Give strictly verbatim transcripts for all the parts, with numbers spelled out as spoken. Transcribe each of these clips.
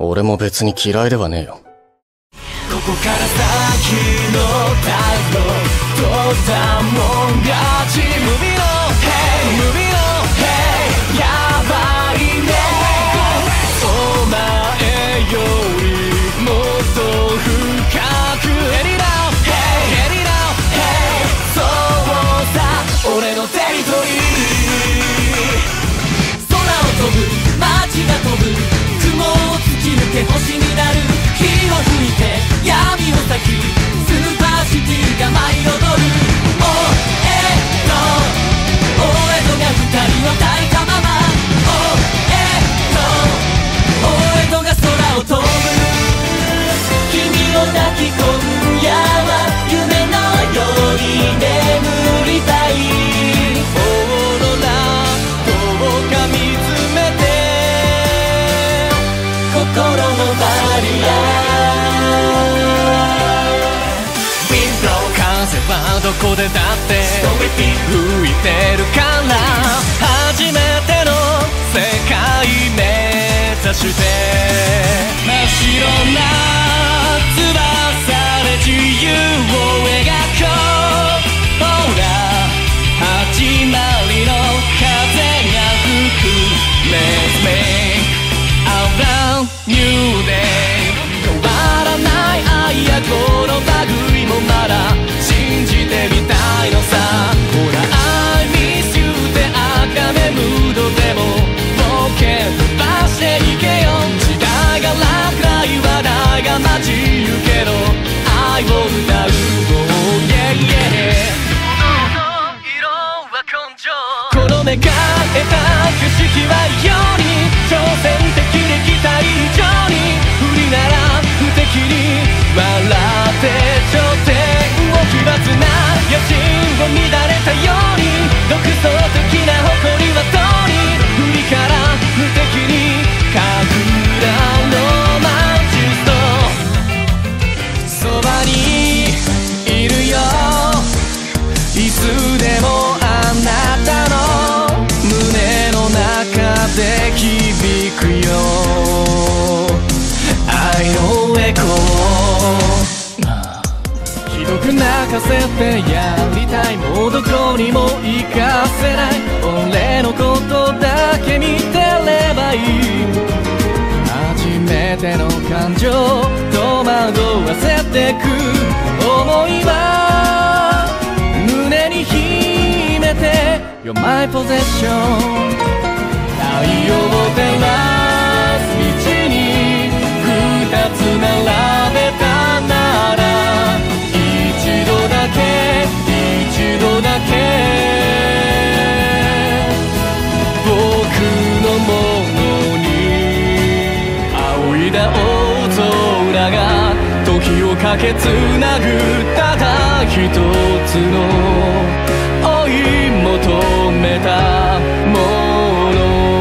俺も別に嫌いではねえよ。 ここから先のタイプのどうだもん勝ち。無味の Hey 無味の Hey やばいね。お前よりもっと深く Any now Hey Any now Hey そうさ俺のテリトリー。空を飛ぶ街が飛ぶ雲を突き抜け星になる。火を吹いて闇を裂きスーパーシティが舞い踊る。おえとおえとが二人を抱いたまま。おえとおえとが空を飛ぶ。君を抱き今夜は夢のように眠りたい。オーロラどうか見つめて心のバリア。どこでだって吹いてるから初めての世界目指して真っ白な翼で自由を描こう。ほら始まりの風が吹く Let's make a brand new day。 変わらない愛やこの類もまだ信じてみたいのさ。ほら I miss you って赤目ムードでも冒険飛ばしていけよ。時代が落雷話題が待ちゆけど愛を歌う。Oh yeah yeah この目が得た景色はように挑戦的で期待以上に不利なら不敵に笑って頂点を奇抜な野心を乱れたように独創的な誇りは通り不利から無敵にかくらロマンチスト。そばにいるよいつでもあなたの胸の中で響くよ愛のエコー。ひどく泣かせてやりたいもうどこにも行かせない俺のことだけ見てればいい。初めての感情戸惑わせてく想いは胸に秘めて You're my possession。 太陽を照らす道に二つ並べたなら一度だけ一度だけ僕のものに仰いだ大空が時をかけつなぐただ一つの追い求めたもの。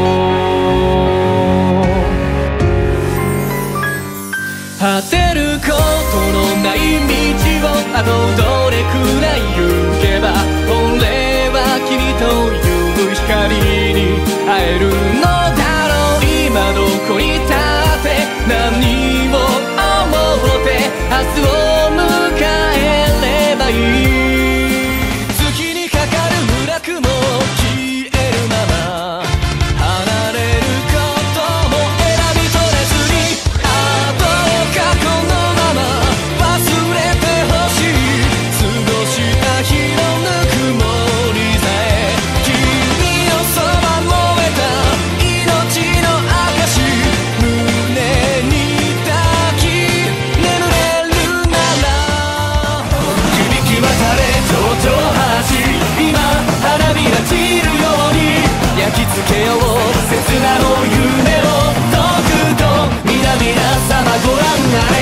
果てることのない道をあとどれくらい行けば俺は君という光に会えるのだろう。今どこに立って何を思って明日を迎えればいい。月にかかるブラックも消えるまま離れることも選び取れずにあどうかこのまま忘れてほしい。過ごした日のぬくもりさえ君のそば燃えた命の証胸に抱き眠れるなら響き渡れ上々橋今花びら散るように焼き付けよう切なの夢を遠くと皆々様ご覧あれ。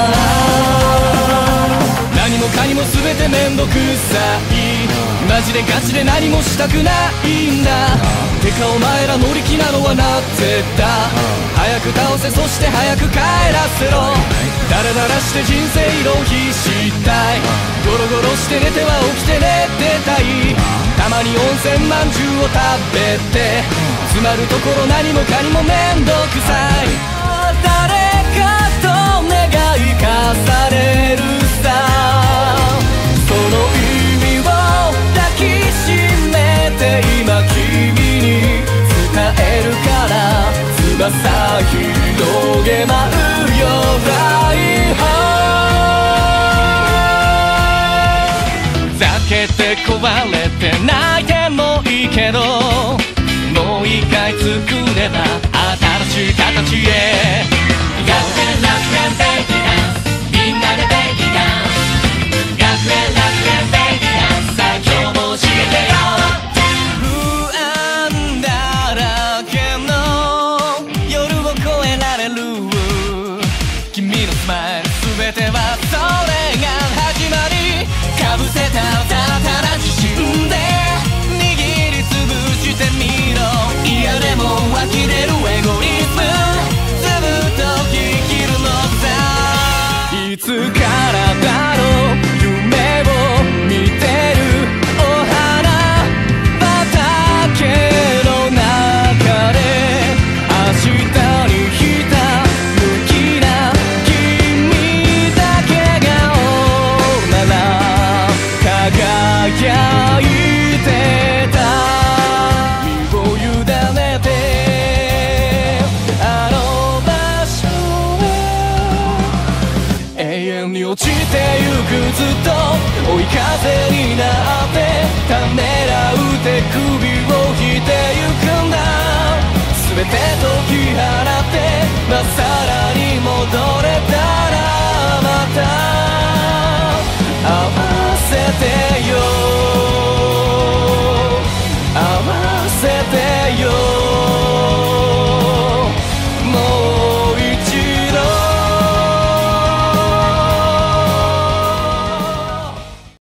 何もかにも全てめんどくさいマジでガチで何もしたくないんだ。てかお前ら乗り気なのはなぜだ。早く倒せそして早く帰らせろ。ダラダラして人生浪費したい。ゴロゴロして寝ては起きて寝てたい。たまに温泉まんじゅうを食べて詰まるところ何もかにもめんどくさい。誰土下舞うよライハー避けて壊れて泣いてもいいけどもう一回作れば新しい形へ学園楽園ベイビーダンスみんなでベイビーダンス学園楽園ベイビーダンスさあ今日も教えてよ不安だらけの夜を越えられる君のスマイル全てはそれが始まりかぶせた新たな自信で握りつぶしてみろ嫌でも湧き出るエゴイズムずっと生きるのさいつからだろう夢を見てるお花畑の中で明日にひたむきな君だけがおなら輝いてた身を委ねてあの場所へ永遠に落ちてゆくずっと追い風になってためらう手首を引いてゆくんだ全て解き放ってまっさらに戻れたらまた合わせてよ